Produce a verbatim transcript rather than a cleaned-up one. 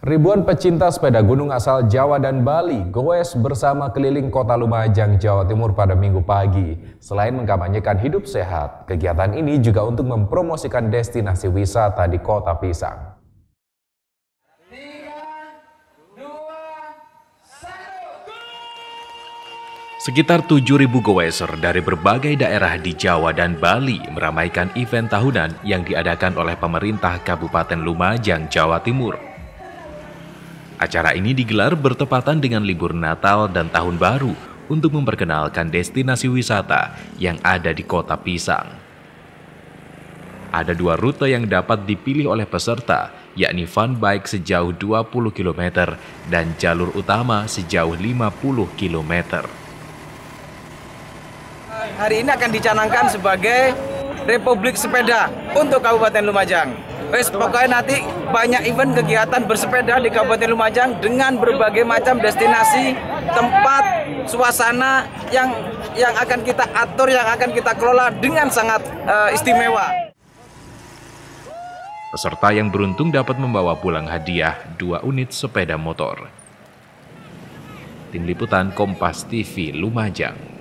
Ribuan pecinta sepeda gunung asal Jawa dan Bali goes bersama keliling kota Lumajang, Jawa Timur pada Minggu pagi. Selain mengkampanyekan hidup sehat, kegiatan ini juga untuk mempromosikan destinasi wisata di Kota Pisang. Sekitar tujuh ribu goeser dari berbagai daerah di Jawa dan Bali meramaikan event tahunan yang diadakan oleh pemerintah Kabupaten Lumajang, Jawa Timur. Acara ini digelar bertepatan dengan libur Natal dan Tahun Baru untuk memperkenalkan destinasi wisata yang ada di Kota Pisang. Ada dua rute yang dapat dipilih oleh peserta, yakni fun bike sejauh dua puluh kilometer dan jalur utama sejauh lima puluh kilometer. Hari ini akan dicanangkan sebagai Republik Sepeda untuk Kabupaten Lumajang. Wes, pokoknya nanti banyak event kegiatan bersepeda di Kabupaten Lumajang dengan berbagai macam destinasi, tempat, suasana yang yang akan kita atur, yang akan kita kelola dengan sangat uh, istimewa. Peserta yang beruntung dapat membawa pulang hadiah dua unit sepeda motor. Tim Liputan Kompas T V Lumajang.